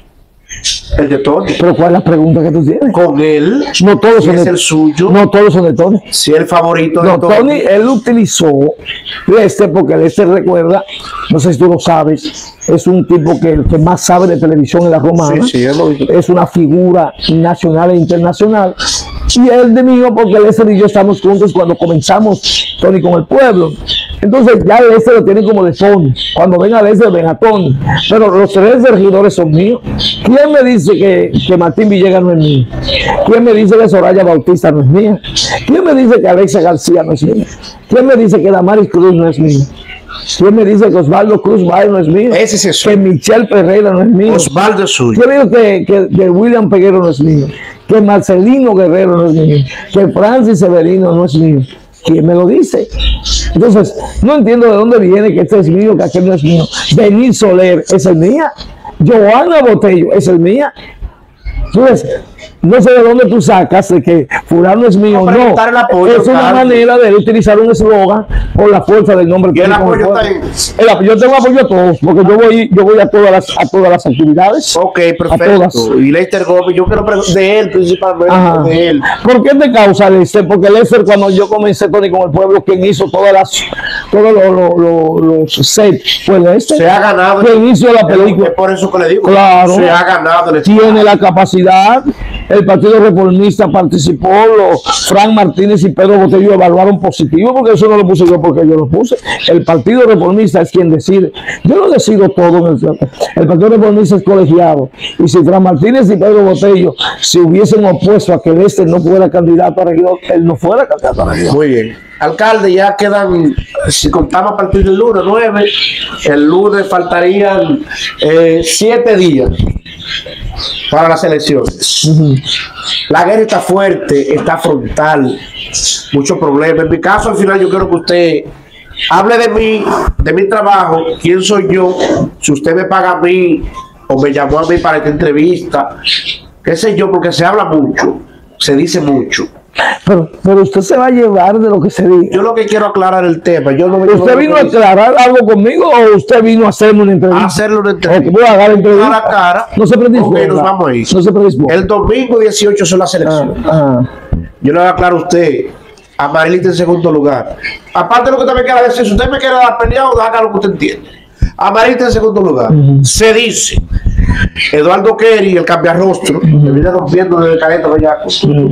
El de Tony. ¿Pero cuál es la pregunta que tú tienes? Con él, no todos son es el suyo. No todos son de Tony. Si es el favorito de Tony, él utilizó Lester, porque Lester, recuerda, no sé si tú lo sabes, es un tipo que más sabe de televisión en La Romana. Sí, es una figura nacional e internacional. Y él de mío porque Lester y yo estamos juntos cuando comenzamos Tony con el pueblo. Entonces ya Lester lo tiene como de Tony. Cuando ven a Lester, ven a Tony. Pero los 3 regidores son míos. ¿Quién me dice que Martín Villegas no es mío? ¿Quién me dice que Soraya Bautista no es mía? ¿Quién me dice que Alexa García no es mía? ¿Quién me dice que Damaris Cruz no es mía? ¿Quién me dice que Osvaldo Cruz Valle no es mío? Ese es eso. Que Michelle Pereira no es mío. Osvaldo es suyo. ¿Quién dice que William Peguero no es mío? Que Marcelino Guerrero no es mío. Que Francis Severino no es mío. ¿Quién me lo dice? Entonces, no entiendo de dónde viene que este es mío, que aquel no es mío. Denis Soler, esa es mía. Joana Botello, esa es mía. Entonces, no sé de dónde tú sacas de que fulano es mío. No, es una manera de utilizar un eslogan por la fuerza del nombre. ¿Y el apoyo está ahí? Yo tengo apoyo a todos, porque yo voy a todas las actividades. Ok, perfecto. Y Lester Gómez, yo quiero preguntar de él principalmente. Ajá. De él. ¿Por qué te causa Lester? Porque Lester, cuando yo comencé Tony con el pueblo, quien hizo todos los sets fue Lester. Se ha ganado. Quien hizo la película. Es por eso que le digo. Claro. Se ha ganado. Tiene la capacidad. El Partido Reformista participó, Frank Martínez y Pedro Botello evaluaron positivo, porque eso no lo puse yo porque yo lo puse. El Partido Reformista es quien decide. Yo no decido todo. El Partido Reformista es colegiado. Y si Frank Martínez y Pedro Botello se hubiesen opuesto a que Lester no fuera candidato a regidor, él no fuera candidato a regidor. Muy bien. Alcalde, ya quedan, si contamos a partir del lunes 9, el lunes faltarían 7 días para las elecciones. La guerra está fuerte, está frontal, muchos problemas. En mi caso, al final, yo quiero que usted hable de mi trabajo, quién soy yo, si usted me paga a mí o me llamó a mí para esta entrevista, qué sé yo, porque se habla mucho, se dice mucho. Pero usted se va a llevar de lo que se diga. Yo lo que quiero aclarar el tema. Yo no me ¿Usted vino a aclarar algo conmigo o usted vino a hacerme una entrevista? A hacerle una entrevista. Voy a dar entrevista. Cara a cara. No se predisponga. Ok, nos vamos a ir. No se predisponga. El domingo 18 son las elecciones. Yo le voy a aclarar a usted. Amarelita en segundo lugar. Aparte de lo que usted me quiera decir, si usted me quiere dar peleado, haga lo que usted entiende. Amarelita en segundo lugar. Se dice. Eduardo Kerry, el cambiarrostro, me viene rompiendo desde el Caleta Bellaco.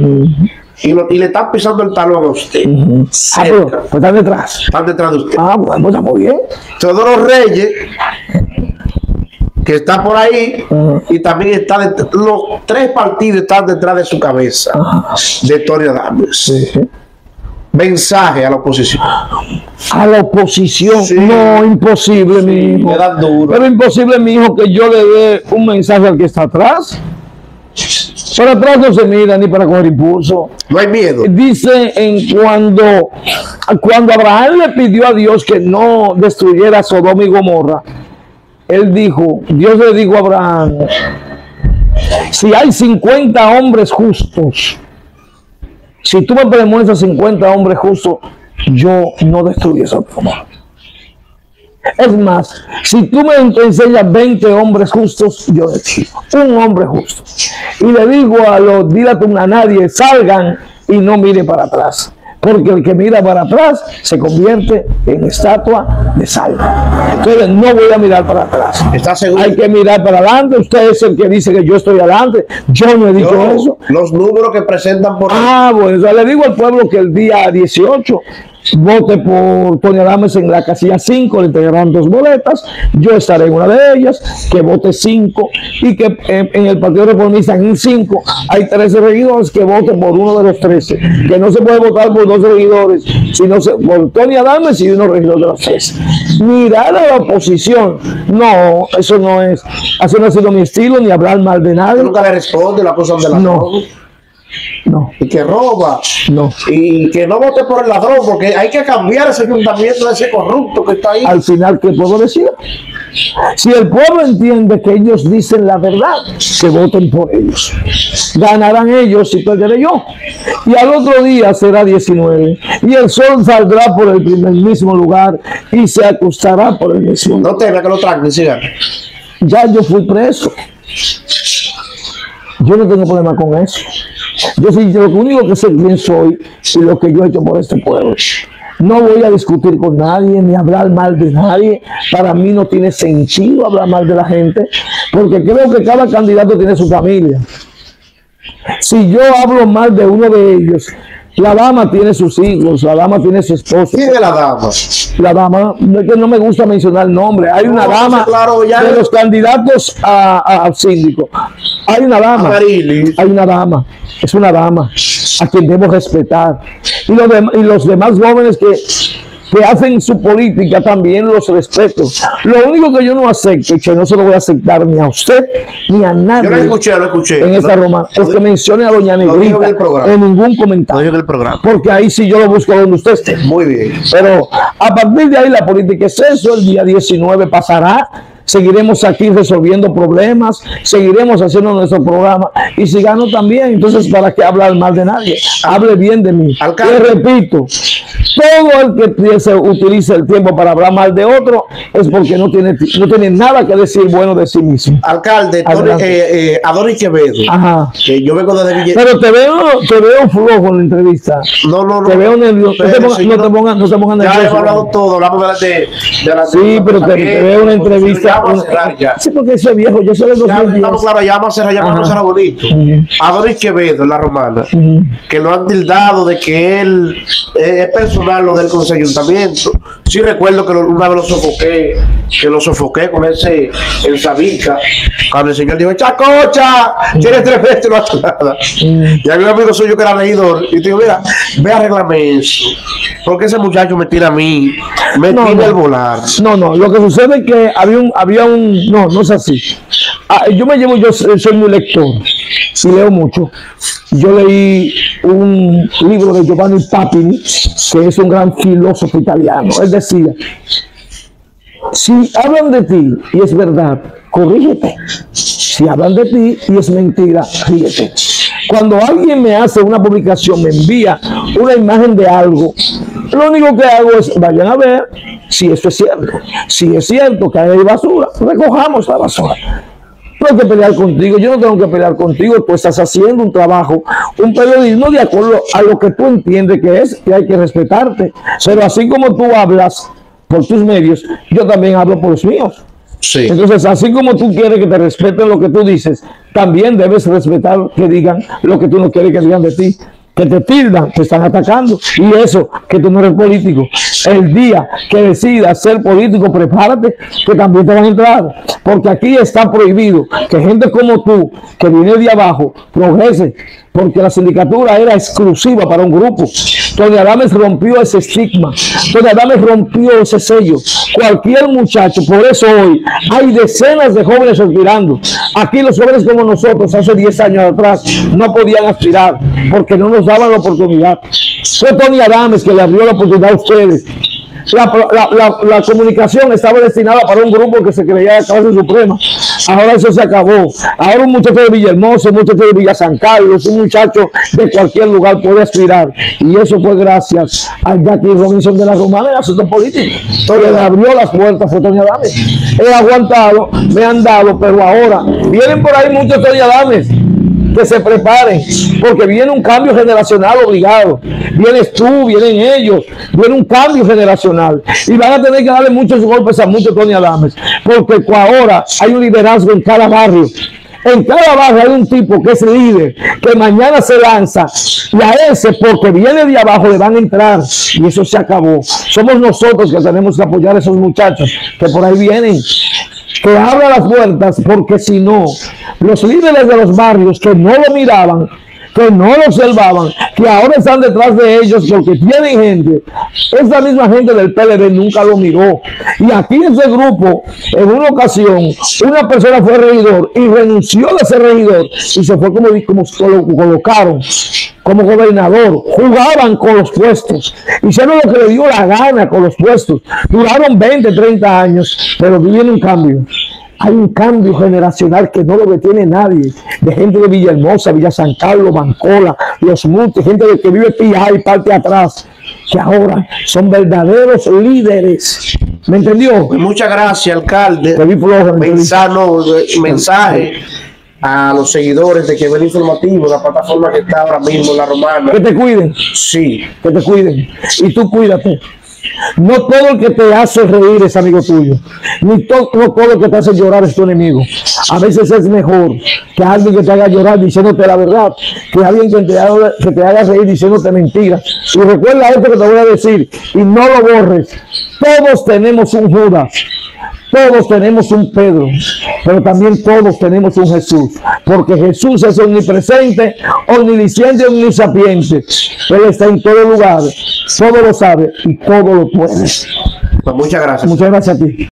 Y le están pisando el talón a usted. Pues están detrás. Están detrás de usted. Bueno, pues está muy bien. Teodoro Reyes, que está por ahí, y también está los 3 partidos están detrás de su cabeza, de Tony Adames. Mensaje a la oposición. A la oposición, sí. No, imposible, mi hijo. Pero imposible, mi hijo, que yo le dé un mensaje al que está atrás. Para atrás no se mira ni para coger impulso. No hay miedo. Dice cuando Abraham le pidió a Dios que no destruyera Sodoma y Gomorra, él dijo, Dios le dijo a Abraham, si hay 50 hombres justos, si tú me demuestras 50 hombres justos, yo no destruyo Sodoma y Gomorra. Es más, si tú me enseñas 20 hombres justos, yo le digo, un hombre justo. Y le digo dile a nadie, salgan y no mire para atrás. Porque el que mira para atrás se convierte en estatua de sal. Entonces no voy a mirar para atrás. ¿Está seguro? Hay que mirar para adelante. Usted es el que dice que yo estoy adelante. Yo no he dicho eso. Los números que presentan por ahí. Bueno, le digo al pueblo que el día 18 vote por Tony Adames en la casilla 5, le entregarán 2 boletas, yo estaré en una de ellas, que vote 5 y que en el Partido Reformista en 5 hay 13 regidores, que voten por uno de los 13, que no se puede votar por 2 regidores, sino por Tony Adames y uno regidor de los 13. Mirar a la oposición, no, eso no ha sido mi estilo, ni hablar mal de nadie. Nunca le responde la cosa de la No. Y que roba. No. Y que no vote por el ladrón, porque hay que cambiar ese ayuntamiento de ese corrupto que está ahí. Al final, ¿qué puedo decir? Si el pueblo entiende que ellos dicen la verdad, que voten por ellos. Ganarán ellos y perderé yo. Y al otro día será 19. Y el sol saldrá por el mismo lugar y se acostará por el mismo lugar. No teme que lo tranquen, sigan. Ya yo fui preso. Yo no tengo problema con eso. Yo soy lo único que sé quién soy y lo que yo he hecho por este pueblo. No voy a discutir con nadie ni hablar mal de nadie. Para mí no tiene sentido hablar mal de la gente, porque creo que cada candidato tiene su familia. Si yo hablo mal de uno de ellos, la dama tiene sus hijos, la dama tiene su esposo. ¿Quién es la dama? La dama, es que no me gusta mencionar el nombre. Hay una dama claro, de los candidatos a síndico. Hay una dama. Amarilis. Hay una dama. Es una dama a quien debo respetar. Y los demás jóvenes que hacen su política también los respeto. Lo único que yo no acepto, y que no se lo voy a aceptar ni a usted ni a nadie. Yo lo escuché. En esta romana, es que mencione a doña Negrita en ningún comentario. Lo digo en el programa. Porque ahí sí yo lo busco donde usted esté. Muy bien. Pero a partir de ahí la política es eso. El día 19 pasará. Seguiremos aquí resolviendo problemas, seguiremos haciendo nuestro programa y si gano también, entonces ¿para qué hablar mal de nadie? Hable bien de mí. Alcalde. Y repito, todo el que se utiliza el tiempo para hablar mal de otro es porque no tiene nada que decir bueno de sí mismo. Alcalde, Adonis Quevedo. Ajá. Que yo vengo de Villa. Pero te veo flojo en la entrevista. No. Te veo nervioso. No te pongas nervioso. Ya hemos hablado todo, hablamos de la sí, pero te veo una entrevista. Vamos a cerrar ya. Sí, porque ese viejo, yo soy de 2010. Estamos claro, ya vamos a cerrar, ya vamos a cerrar bonito. Adonis Quevedo, en la romana, que lo han tildado de que él es personal lo del consejo ayuntamiento. Sí recuerdo que una vez lo sofoqué con ese en Sabica, cuando el señor dijo, ¡Chacocha! Tienes 3 veces, no hace nada. Y había un amigo suyo que era leidor, y digo, mira, ve a arreglarme eso. Porque ese muchacho me tira a mí, me tira el volar. No, lo que sucede es que había un no es así. Yo soy muy lector y leo mucho. Yo leí un libro de Giovanni Papini, que es un gran filósofo italiano. Él decía, si hablan de ti y es verdad, corrígete. Si hablan de ti y es mentira, ríete. Cuando alguien me hace una publicación, me envía una imagen de algo, lo único que hago es, vayan a ver si eso es cierto. Si es cierto que hay basura, recojamos la basura. No hay que pelear contigo, yo no tengo que pelear contigo, tú estás haciendo un trabajo, un periodismo de acuerdo a lo que tú entiendes que es, y hay que respetarte. Pero así como tú hablas por tus medios, yo también hablo por los míos. Sí. Entonces, así como tú quieres que te respeten lo que tú dices, también debes respetar que digan lo que tú no quieres que digan de ti. Que te tildan, te están atacando. Y eso, que tú no eres político. El día que decidas ser político, prepárate, que también te van a entrar. Porque aquí está prohibido que gente como tú, que viene de abajo, progrese. Porque la sindicatura era exclusiva para un grupo. Tony Adames rompió ese estigma. Tony Adames rompió ese sello. Cualquier muchacho, por eso hoy hay decenas de jóvenes aspirando. Aquí los jóvenes como nosotros, hace 10 años atrás, no podían aspirar porque no nos daban la oportunidad. Fue Tony Adames que le abrió la oportunidad a ustedes. La comunicación estaba destinada para un grupo que se creía la clase suprema. Ahora eso se acabó. Ahora un muchacho de Villahermosa, un muchacho de Villa San Carlos, un muchacho de cualquier lugar puede aspirar. Y eso fue gracias a Jackie Robinson de la Romana en asuntos políticos. Entonces le abrió las puertas a Tony Adames. He aguantado, me han dado, pero ahora vienen por ahí muchos Tony Adames. Que se preparen, porque viene un cambio generacional obligado. Vienes tú, vienen ellos, viene un cambio generacional y van a tener que darle muchos golpes a muchos Tony Adames, porque ahora hay un liderazgo en cada barrio. En cada barrio hay un tipo que es líder, que mañana se lanza y a ese, porque viene de abajo, le van a entrar y eso se acabó. Somos nosotros que tenemos que apoyar a esos muchachos que por ahí vienen. Que abra las puertas, porque si no, los líderes de los barrios que no lo miraban, que no lo observaban, que ahora están detrás de ellos porque tienen gente, esa misma gente del PLD nunca lo miró. Y aquí en ese grupo, en una ocasión, una persona fue regidor y renunció de ser regidor y se fue como lo colocaron como gobernador. Jugaban con los puestos, hicieron lo que le dio la gana con los puestos, duraron 20, 30 años, pero viene un cambio. Hay un cambio generacional que no lo detiene nadie, de gente de Villahermosa, Villa San Carlos, Bancola, Los Montes, gente de que vive Pijay y parte atrás, que ahora son verdaderos líderes. ¿Me entendió? Muchas gracias, alcalde. Mensaje a los seguidores de Que Ver Informativo, la plataforma que está ahora mismo en la Romana. Que te cuiden. Sí. Que te cuiden. Y tú cuídate. No todo el que te hace reír es amigo tuyo. No todo el que te hace llorar es tu enemigo. A veces es mejor que alguien que te haga llorar diciéndote la verdad, que alguien que te haga reír diciéndote mentiras. Y recuerda esto que te voy a decir, y no lo borres. Todos tenemos un Judas. Todos tenemos un Pedro, pero también todos tenemos un Jesús, porque Jesús es omnipresente, omnisciente y omnisapiente. Él está en todo lugar, todo lo sabe y todo lo puede. Pues muchas gracias. Muchas gracias a ti.